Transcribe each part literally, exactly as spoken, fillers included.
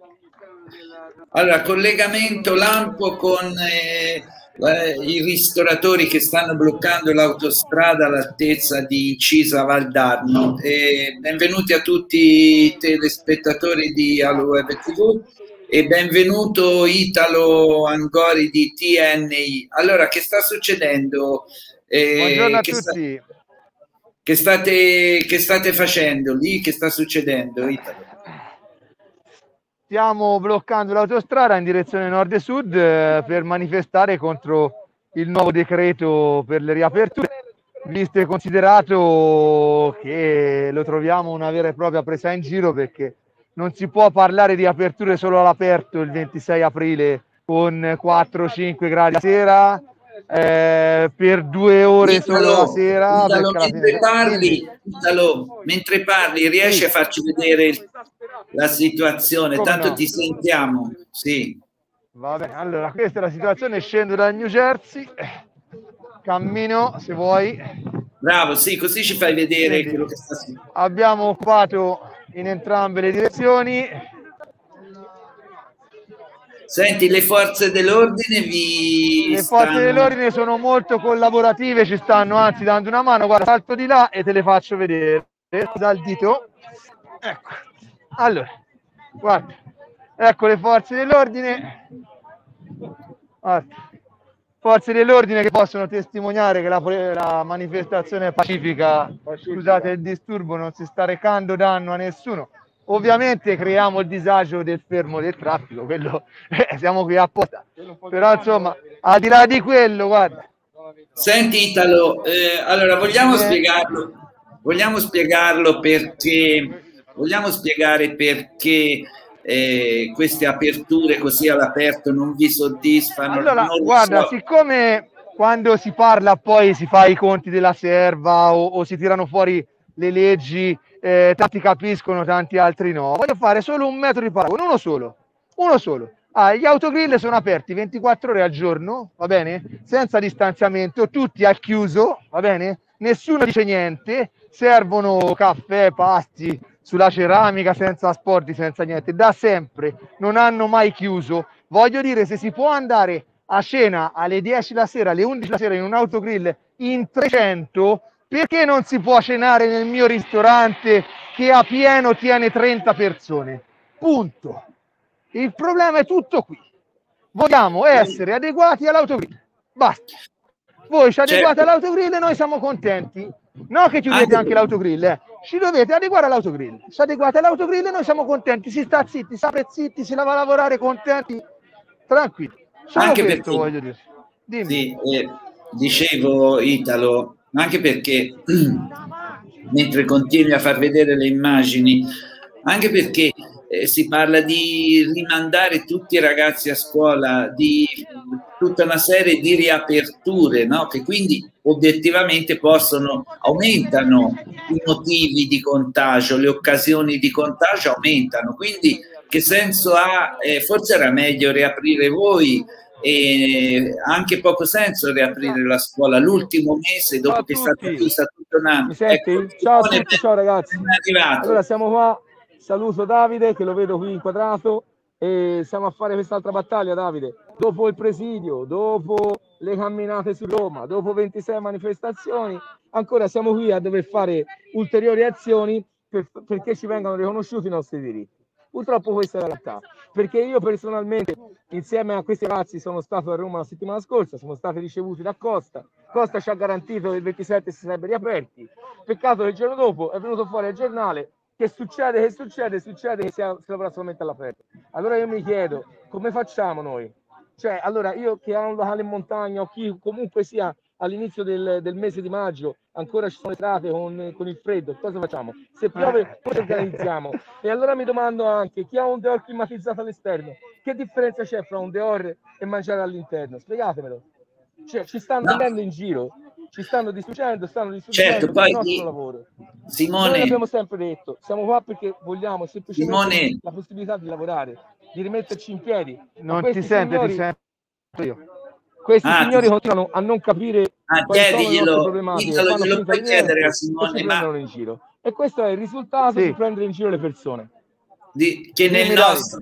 Allora, collegamento lampo con eh, eh, i ristoratori che stanno bloccando l'autostrada all'altezza di Cisa Valdarno. Eh, benvenuti a tutti i telespettatori di AloWeb tivù e benvenuto Italo Angori di T N I. Allora, che sta succedendo? Eh, Buongiorno a che tutti. Sta, che, state, che state facendo lì? Che sta succedendo, Italo? Stiamo bloccando l'autostrada in direzione nord e sud eh, per manifestare contro il nuovo decreto per le riaperture, visto e considerato che lo troviamo una vera e propria presa in giro, perché non si può parlare di aperture solo all'aperto il ventisei aprile con quattro cinque gradi la sera, eh, per due ore Italo, solo la sera. Italo, mentre, fine... parli, Italo, mentre parli riesci sì. a farci vedere il, la situazione? Come tanto no? Ti sentiamo. Sì. Va bene, allora questa è la situazione, scendo dal New Jersey, cammino se vuoi. Bravo, sì, così ci fai vedere Quindi, quello che sta succedendo. Abbiamo occupato in entrambe le direzioni. Senti, le forze dell'ordine vi Le stanno... forze dell'ordine sono molto collaborative, ci stanno anzi dando una mano. Guarda, salto di là e te le faccio vedere dal dito. Ecco, allora, guarda, ecco le forze dell'ordine. Guarda. Forze dell'ordine che possono testimoniare che la, la manifestazione pacifica, scusate il disturbo, non si sta recando danno a nessuno. Ovviamente creiamo il disagio del fermo del traffico, quello eh, siamo qui apposta. Però insomma, al di là di quello, guarda. Senti Italo, eh, allora vogliamo eh. spiegarlo, vogliamo spiegarlo perché vogliamo spiegare perché Eh, queste aperture così all'aperto non vi soddisfano? Allora, non guarda, so. siccome quando si parla poi si fa i conti della serva o, o si tirano fuori le leggi, eh, tanti capiscono, tanti altri no, voglio fare solo un metodo di paragone, uno solo, uno solo. Ah, gli autogrill sono aperti ventiquattro ore al giorno, va bene? Senza distanziamento, tutti al chiuso, va bene? Nessuno dice niente, servono caffè, pasti sulla ceramica, senza sporti, senza niente, da sempre, non hanno mai chiuso. Voglio dire, se si può andare a cena alle dieci la sera, alle undici la sera in un autogrill in trecento, perché non si può cenare nel mio ristorante che a pieno tiene trenta persone? Punto. Il problema è tutto qui. Vogliamo essere adeguati all'autogrill. Basta. Voi ci adeguate certo. all'autogrill e noi siamo contenti. No che chiudete anche, anche l'autogrill, eh. Ci dovete adeguare all'autogrill. Se adeguate all'autogrill e noi siamo contenti. Si sta zitti, si apre zitti, si lava a lavorare contenti, tranquilli. Solo anche questo perché, voglio dire. Dimmi. Sì, eh, dicevo Italo, anche perché mentre continui a far vedere le immagini, anche perché eh, si parla di rimandare tutti i ragazzi a scuola, di tutta una serie di riaperture, no? Che quindi obiettivamente possono, aumentano i motivi di contagio, le occasioni di contagio aumentano, quindi che senso ha? Eh, forse era meglio riaprire voi, e anche poco senso riaprire la scuola l'ultimo mese dopo che è stata chiusa tutto un anno. Mi senti? Ecco, ciao a tutti, ciao ragazzi. Allora siamo qua, saluto Davide che lo vedo qui inquadrato e siamo a fare quest'altra battaglia, Davide. Dopo il presidio, dopo le camminate su Roma, dopo ventisei manifestazioni, ancora siamo qui a dover fare ulteriori azioni per, perché ci vengano riconosciuti i nostri diritti. Purtroppo questa è la realtà, perché io personalmente insieme a questi ragazzi sono stato a Roma la settimana scorsa, siamo stati ricevuti da Costa, Costa ci ha garantito che il ventisette si sarebbe riaperti, peccato che il giorno dopo è venuto fuori al giornale che succede, che succede, succede che si, si lavora solamente all'aperto. Allora io mi chiedo, come facciamo noi? Cioè, allora io che ho un locale in montagna o chi comunque sia all'inizio del, del mese di maggio, ancora ci sono le strade con, con il freddo, cosa facciamo? Se piove, come organizziamo? E allora mi domando anche, chi ha un deor climatizzato all'esterno, che differenza c'è fra un deor e mangiare all'interno? Spiegatemelo. Cioè, ci stanno no. prendendo in giro, ci stanno distruggendo, stanno distruggendo certo, poi il nostro di... lavoro. Simone, noi abbiamo sempre detto, siamo qua perché vogliamo semplicemente Simone, la possibilità di lavorare, di rimetterci in piedi. Non ti sente, signori, ti sento io. Questi ah, signori ti... continuano a non capire ah, quali sono le nostre problematiche, glielo, glielo puoi chiedere a Simone, e ci ma... prendono in giro. E questo è il risultato sì. di prendere in giro le persone. Di, che nel nostro,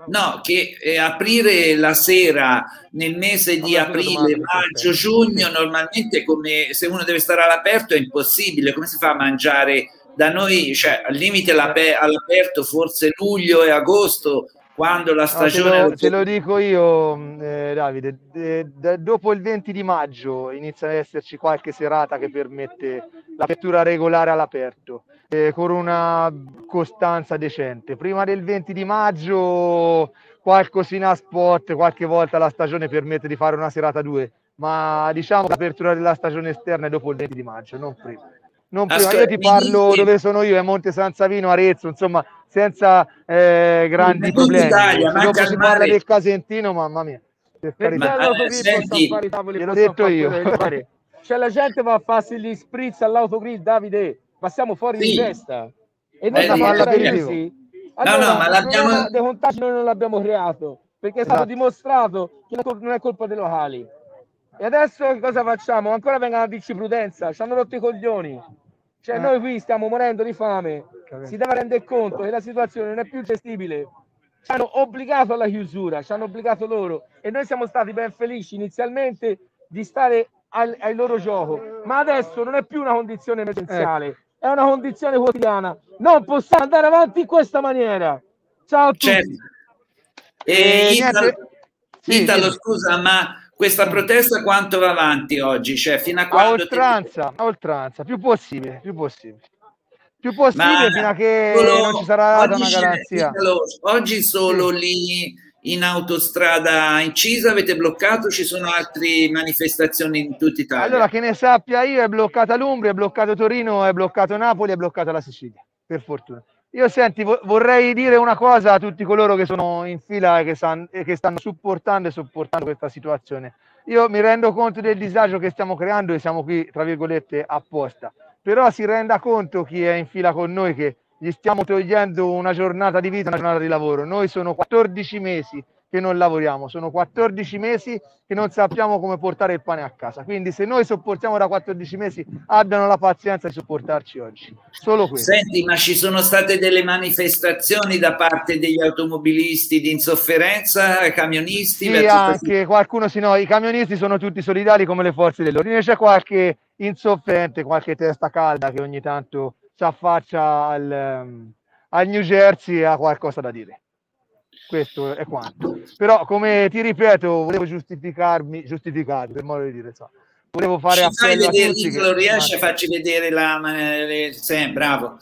No, che eh, aprire la sera nel mese di aprile, maggio, giugno, normalmente come se uno deve stare all'aperto è impossibile. Come si fa a mangiare? Da noi, cioè, al limite all'aperto forse luglio e agosto, quando la stagione... No, te, lo, te lo dico io, eh, Davide, de, de, dopo il venti di maggio inizia ad esserci qualche serata che permette l'apertura regolare all'aperto, eh, con una costanza decente. Prima del venti di maggio qualcosina a spot, qualche volta la stagione permette di fare una serata due, ma diciamo che l'apertura della stagione esterna è dopo il venti di maggio, non prima. Non prima. Io ti parlo dove sono io, è Monte San Savino, Arezzo, insomma, senza eh, grandi problemi. Italia, se dopo si parla del Casentino, mamma mia. Ma, eh, senti, gliel'ho detto io. Cioè la gente va a farsi gli spritz all'autogrill, Davide, ma siamo fuori sì. di testa. E noi eh, parla sì. Allora, no, no, ma l'abbiamo... dei contagi noi non l'abbiamo creato, perché è stato esatto. dimostrato che non è colpa dei locali. E adesso cosa facciamo? Ancora vengono a dirci prudenza, ci hanno rotto i coglioni. Cioè eh. noi qui stiamo morendo di fame, Capito. si deve rendere conto che la situazione non è più gestibile. Ci hanno obbligato alla chiusura, ci hanno obbligato loro e noi siamo stati ben felici inizialmente di stare al, al loro gioco, ma adesso non è più una condizione emergenziale, eh. è una condizione quotidiana. Non possiamo andare avanti in questa maniera. Ciao a tutti. Certo. E Italo, sì, Italo sì. scusa, ma questa protesta quanto va avanti oggi? Cioè, fino a quando? A oltranza, ti... a oltranza, più possibile, più possibile. Più possibile fino a che solo, non ci sarà data una garanzia. Italo, oggi solo sì. lì in autostrada incisa avete bloccato? Ci sono altre manifestazioni in tutta Italia? Allora, che ne sappia io, è bloccata l'Umbria, è bloccato Torino, è bloccato Napoli, è bloccata la Sicilia, per fortuna. Io senti, vorrei dire una cosa a tutti coloro che sono in fila e che, san, e che stanno supportando e sopportando questa situazione. Io mi rendo conto del disagio che stiamo creando e siamo qui, tra virgolette, apposta. Però si renda conto chi è in fila con noi che gli stiamo togliendo una giornata di vita, una giornata di lavoro. Noi sono quattordici mesi che non lavoriamo, sono quattordici mesi che non sappiamo come portare il pane a casa. Quindi se noi sopportiamo da quattordici mesi, abbiano la pazienza di sopportarci oggi. Solo questo. Senti, ma ci sono state delle manifestazioni da parte degli automobilisti di insofferenza, camionisti? Sì, anche qualcuno, sì, no, i camionisti sono tutti solidari come le forze dell'ordine. C'è qualche insofferente, qualche testa calda che ogni tanto si affaccia al, um, al New Jersey e ha qualcosa da dire. Questo è quanto. Però, come ti ripeto, volevo giustificarmi, giustificarmi per modo di dire, so. Volevo fare Ci fai appello vedere, a tutti. Lo riesci a farci vedere la... Le, sì, bravo.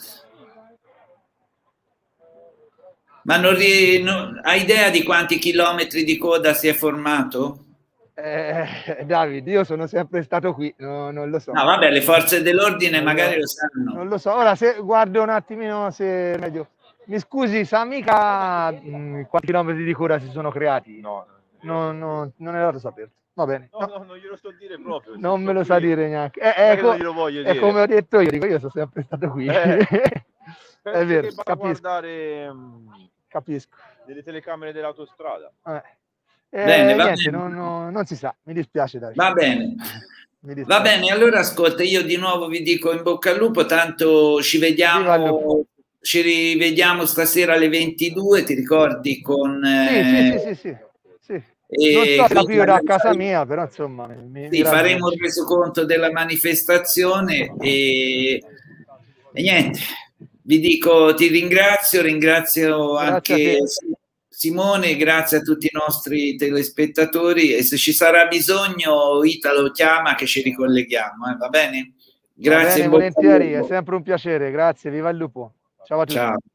Ma non, non, hai idea di quanti chilometri di coda si è formato? Eh, Davide, io sono sempre stato qui, no, non lo so. No, vabbè, le forze dell'ordine magari lo sanno. Non lo so. Ora, se guardo un attimino, se meglio. Mi scusi, sa mica mh, quanti chilometri di coda si sono creati? No, no, no, non è dato sapere. Va bene. No, no, non glielo so dire proprio. Non me lo qui. sa dire neanche. Eh, ecco, è come ho detto io, dico, io sono sempre stato qui. Eh, è vero, che capisco. Guardare, um, capisco. Delle telecamere dell'autostrada. Eh. Eh, bene, va niente, bene. Non, non, non si sa, mi dispiace. Davide. Va bene. Va bene, allora ascolta, io di nuovo vi dico in bocca al lupo, tanto ci vediamo... Ci rivediamo stasera alle ventidue, ti ricordi? Con, eh, sì, sì, sì, sì, sì. E non so qui da casa mia, però insomma... Mi, sì, mi faremo il resoconto della manifestazione e, e niente, vi dico, ti ringrazio, ringrazio grazie anche Simone, grazie a tutti i nostri telespettatori e se ci sarà bisogno Italo chiama che ci ricolleghiamo, eh, va bene? Grazie. Va bene, volentieri, è sempre un piacere, grazie, viva il lupo. Ciao a tutti. Ciao.